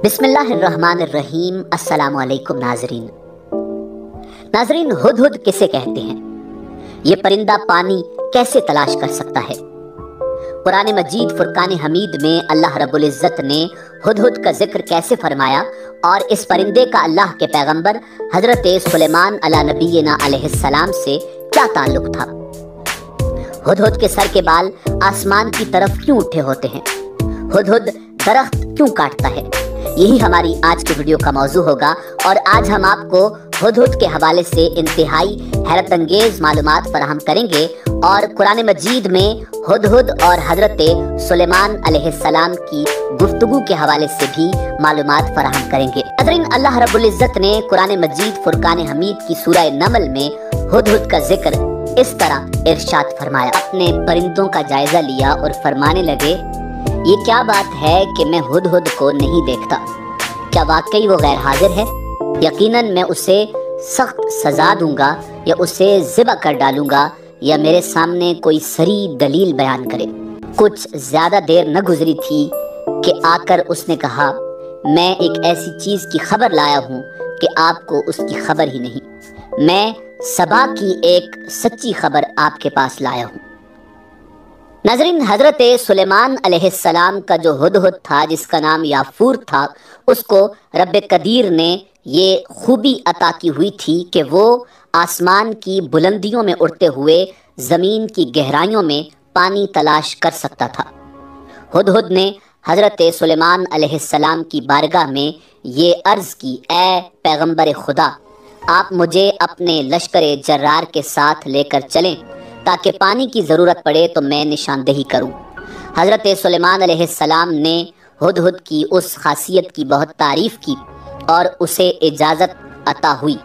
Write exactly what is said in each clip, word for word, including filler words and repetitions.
بسم اللہ الرحمن الرحیم۔ السلام علیکم ناظرین ناظرین ہدہد کسے کہتے ہیں؟ یہ پرندہ پانی کیسے تلاش کر سکتا ہے؟ قرآن مجید فرقان حمید میں اللہ رب العزت نے ہدہد کا ذکر کیسے فرمایا اور اس پرندے کا اللہ کے پیغمبر حضرت سلیمان علی نبینا علیہ السلام سے کیا تعلق تھا؟ ہدہد کے سر کے بال آسمان کی طرف کیوں اٹھے ہوتے ہیں؟ ہدہد درخت کیوں کاٹتا ہے؟ یہی ہماری آج کی ویڈیو کا موضوع ہوگا، اور آج ہم آپ کو ہدہد کے حوالے سے انتہائی حیرت انگیز معلومات فراہم کریں گے، اور قرآن مجید میں ہدہد اور حضرت سلیمان علیہ السلام کی گفتگو کے حوالے سے بھی معلومات فراہم کریں گے۔ ناظرین، اللہ رب العزت نے قرآن مجید فرقان حمید کی سورہ نمل میں ہدہد کا ذکر اس طرح ارشاد فرمایا۔ اپنے پرندوں کا جائزہ لیا اور فرمانے لگے، یہ کیا بات ہے کہ میں ہدہد کو نہیں دیکھتا؟ کیا واقعی وہ غیر حاضر ہے؟ یقیناً میں اسے سخت سزا دوں گا، یا اسے ذبح کر ڈالوں گا، یا میرے سامنے کوئی صریح دلیل بیان کرے۔ کچھ زیادہ دیر نہ گزری تھی کہ آ کر اس نے کہا، میں ایک ایسی چیز کی خبر لایا ہوں کہ آپ کو اس کی خبر ہی نہیں۔ میں سبا کی ایک سچی خبر آپ کے پاس لایا ہوں۔ ناظرین، حضرت سلیمان علیہ السلام کا جو ہدہد تھا، جس کا نام یافور تھا، اس کو رب قدیر نے یہ خوبی عطا کی ہوئی تھی کہ وہ آسمان کی بلندیوں میں اڑتے ہوئے زمین کی گہرائیوں میں پانی تلاش کر سکتا تھا۔ ہدہد نے حضرت سلیمان علیہ السلام کی بارگاہ میں یہ عرض کی، اے پیغمبر خدا، آپ مجھے اپنے لشکر جرار کے ساتھ لے کر چلیں تاکہ پانی کی ضرورت پڑے تو میں نشاندہی کروں۔ حضرت سلیمان علیہ السلام نے ہدہد کی اس خاصیت کی بہت تعریف کی اور اسے اجازت عطا ہوئی۔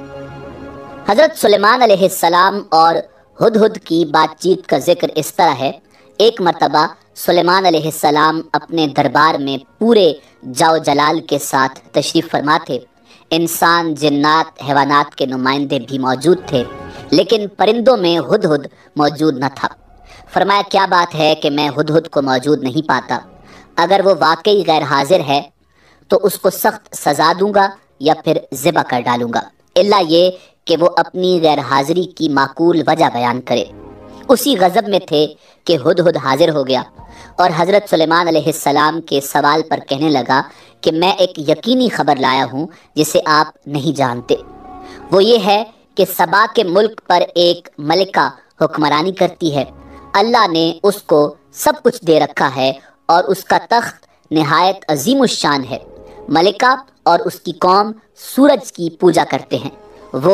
حضرت سلیمان علیہ السلام اور ہدہد کی بات چیت کا ذکر اس طرح ہے۔ ایک مرتبہ سلیمان علیہ السلام اپنے دربار میں پورے جاو جلال کے ساتھ تشریف فرما تھے۔ انسان، جنات، حیوانات کے نمائندے بھی موجود تھے، لیکن پرندوں میں ہدہد موجود نہ تھا۔ فرمایا، کیا بات ہے کہ میں ہدہد کو موجود نہیں پاتا؟ اگر وہ واقعی غیر حاضر ہے تو اس کو سخت سزا دوں گا یا پھر ذبح کر ڈالوں گا، الا یہ کہ وہ اپنی غیر حاضری کی معقول وجہ بیان کرے۔ اسی غضب میں تھے کہ ہدہد حاضر ہو گیا اور حضرت سلیمان علیہ السلام کے سوال پر کہنے لگا کہ میں ایک یقینی خبر لایا ہوں جسے آپ نہیں جانتے۔ وہ یہ ہے کہ سبا کے ملک پر ایک ملکہ حکمرانی کرتی ہے۔ اللہ نے اس کو سب کچھ دے رکھا ہے اور اس کا تخت نہایت عظیم الشان ہے۔ ملکہ اور اس کی قوم سورج کی پوجا کرتے ہیں۔ وہ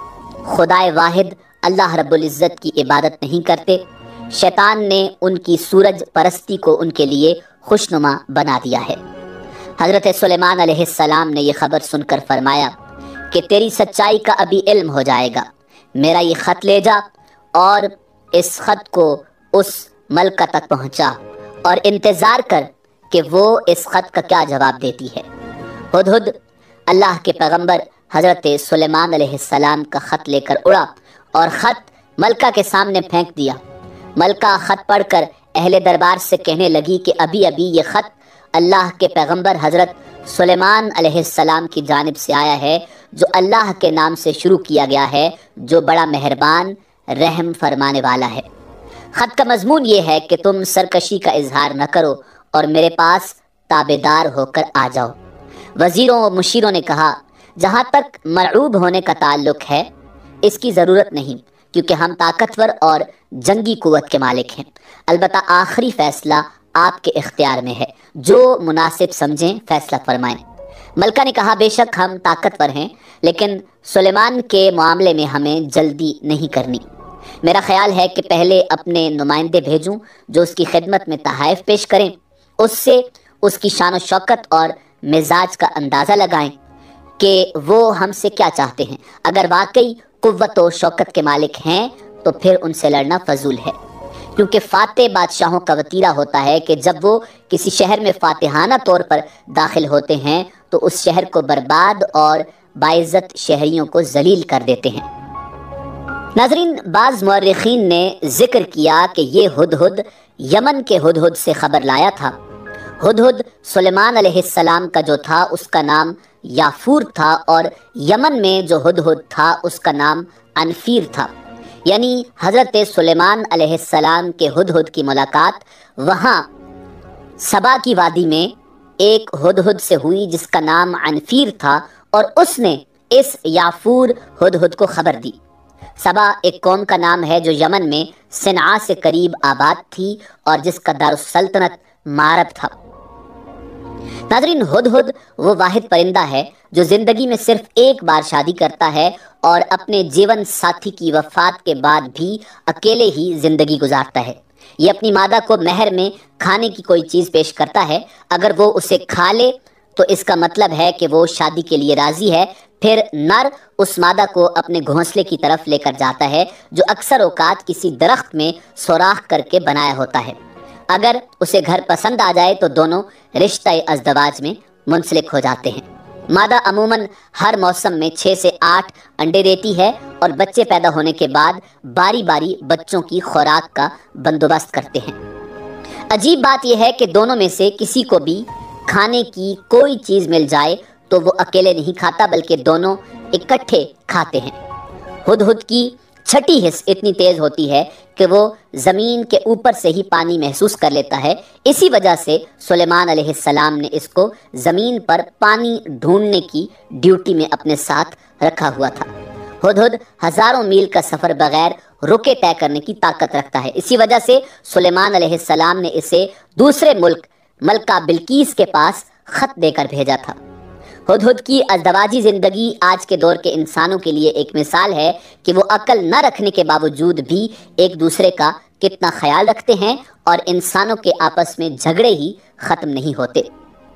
خدائے واحد اللہ رب العزت کی عبادت نہیں کرتے۔ شیطان نے ان کی سورج پرستی کو ان کے لیے خوشنما بنا دیا ہے۔ حضرت سلیمان علیہ السلام نے یہ خبر سن کر فرمایا کہ تیری سچائی کا ابھی علم ہو جائے گا۔ میرا یہ خط لے جا اور اس خط کو اس ملکہ تک پہنچا اور انتظار کر کہ وہ اس خط کا کیا جواب دیتی ہے۔ ہدہد اللہ کے پیغمبر حضرت سلیمان علیہ السلام کا خط لے کر اڑا اور خط ملکہ کے سامنے پھینک دیا۔ ملکہ خط پڑھ کر اہل دربار سے کہنے لگی کہ ابھی ابھی یہ خط اللہ کے پیغمبر حضرت سلیمان علیہ السلام کی جانب سے آیا ہے، جو اللہ کے نام سے شروع کیا گیا ہے، جو بڑا مہربان رحم فرمانے والا ہے۔ خط کا مضمون یہ ہے کہ تم سرکشی کا اظہار نہ کرو اور میرے پاس تابعدار ہو کر آ جاؤ۔ وزیروں و مشیروں نے کہا، جہاں تک مرعوب ہونے کا تعلق ہے اس کی ضرورت نہیں، کیونکہ ہم طاقتور اور جنگی قوت کے مالک ہیں۔ البتہ آخری فیصلہ آپ کے اختیار میں ہے، جو مناسب سمجھیں فیصلہ فرمائیں۔ ملکہ نے کہا، بے شک ہم طاقتور ہیں، لیکن سلیمان کے معاملے میں ہمیں جلدی نہیں کرنی۔ میرا خیال ہے کہ پہلے اپنے نمائندے بھیجوں جو اس کی خدمت میں تحائف پیش کریں، اس سے اس کی شان و شوکت اور مزاج کا اندازہ لگائیں کہ وہ ہم سے کیا چاہتے ہیں۔ اگر واقعی قوت و شوکت کے مالک ہیں تو پھر ان سے لڑنا فضول ہے، کیونکہ فاتح بادشاہوں کا وتیرہ ہوتا ہے کہ جب وہ کسی شہر میں فاتحانہ طور پر داخل ہوتے ہیں تو اس شہر کو برباد اور باعزت شہریوں کو ذلیل کر دیتے ہیں۔ ناظرین، بعض مورخین نے ذکر کیا کہ یہ ہدہد یمن کے ہدہد سے خبر لایا تھا۔ हुदहुद सुलेमान अलैहिस्सलाम का जो था उसका नाम याफूर था, और यमन में जो हुदहुद था उसका नाम अनफीर था। यानी हज़रत सुलेमान अलैहिस्सलाम के हुदहुद की मुलाकात वहाँ सबा की वादी में एक हुदहुद से हुई जिसका नाम अनफीर था, और उसने इस याफूर हुदहुद को खबर दी। सबा एक कौम का नाम है जो यमन में सनआ से करीब आबाद थी और जिसका दारुस्सल्तनत मारब था। नाज़रीन, हुदहुद वो वाहिद परिंदा है जो ज़िंदगी में सिर्फ एक बार शादी करता है और अपने जीवन साथी की वफ़ात के बाद भी अकेले ही ज़िंदगी गुजारता है। ये अपनी मादा को महर में खाने की कोई चीज़ पेश करता है। अगर वो उसे खा ले तो इसका मतलब है कि वो शादी के लिए राज़ी है। फिर नर उस मादा को अपने घोंसले की तरफ लेकर जाता है, जो अक्सर औकात किसी दरख्त में सुराख करके बनाया होता है। अगर उसे घर पसंद आ जाए तो दोनों रिश्ता अज़दवाज में मुंसलिक हो जाते हैं। मादा अमूमन हर मौसम में छः से आठ अंडे देती है और बच्चे पैदा होने के बाद बारी बारी बच्चों की खुराक का बंदोबस्त करते हैं। अजीब बात यह है कि दोनों में से किसी को भी खाने की कोई चीज़ मिल जाए तो वो अकेले नहीं खाता, बल्कि दोनों इकट्ठे खाते हैं। हुदहुद की छठी हिस्स इतनी तेज़ होती है कि वो ज़मीन के ऊपर से ही पानी महसूस कर लेता है। इसी वजह से सुलेमान अलैहिस्सलाम ने इसको ज़मीन पर पानी ढूंढने की ड्यूटी में अपने साथ रखा हुआ था। हुदहुद हज़ारों मील का सफ़र बग़ैर रुके तय करने की ताकत रखता है। इसी वजह से सुलेमान अलैहिस्सलाम ने इसे दूसरे मुल्क मलका बिल्कीस के पास ख़त देकर भेजा था। हुदहुद की अज़दवाजी ज़िंदगी आज के दौर के इंसानों के लिए एक मिसाल है कि वो अक्ल न रखने के बावजूद भी एक दूसरे का कितना ख्याल रखते हैं और इंसानों के आपस में झगड़े ही ख़त्म नहीं होते।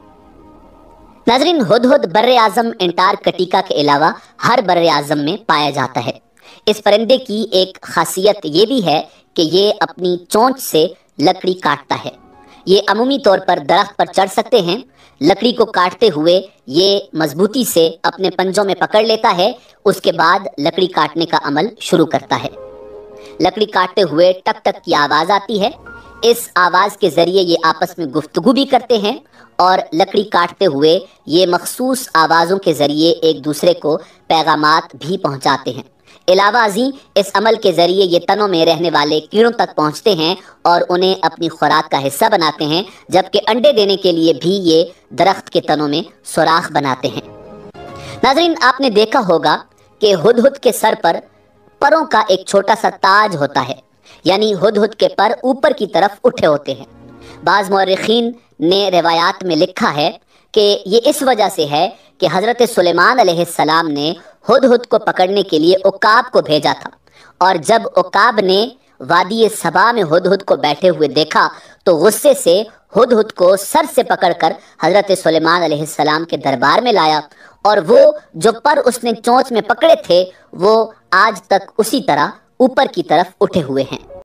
नाज़रीन, हुदहुद बर्रे आज़म अंटार्कटिका के अलावा हर बर्रे आज़म में पाया जाता है। इस परिंदे की एक खासियत ये भी है कि ये अपनी चोंच से लकड़ी काटता है। ये अमूमी तौर पर दरख्त पर चढ़ सकते हैं। लकड़ी को काटते हुए ये मजबूती से अपने पंजों में पकड़ लेता है। उसके बाद लकड़ी काटने का अमल शुरू करता है। लकड़ी काटते हुए टक टक की आवाज़ आती है। इस आवाज़ के ज़रिए ये आपस में गुफ्तगू भी करते हैं और लकड़ी काटते हुए ये मखसूस आवाज़ों के ज़रिए एक दूसरे को पैगामात भी पहुँचाते हैं। अलावा अज़ीं इस अमल के ज़रिए ये तनों में रहने वाले कीड़ों तक पहुँचते हैं और उन्हें अपनी खुराक का हिस्सा बनाते हैं, जबकि अंडे देने के लिए भी ये दरख्त के तनों में सुराख बनाते हैं। नाज़रीन, आपने देखा होगा कि हुदहुद के सर पर परों का एक छोटा सा ताज होता है, यानी हुदहुद के पर ऊपर की तरफ उठे होते हैं। बाज़ मौर्रिखीन ने रिवायात में लिखा है कि ये इस वजह से है कि हज़रत सुलेमान अलैहिस्सलाम ने हुदहुद को पकड़ने के लिए उकाब को भेजा था, और जब उकाब ने वादी सबा में हुदहुद को बैठे हुए देखा तो गुस्से से हुदहुद को सर से पकड़कर हज़रत सुलेमान अलैहिस्सलाम के दरबार में लाया, और वो जो पर उसने चोंच में पकड़े थे वो आज तक उसी तरह ऊपर की तरफ उठे हुए हैं।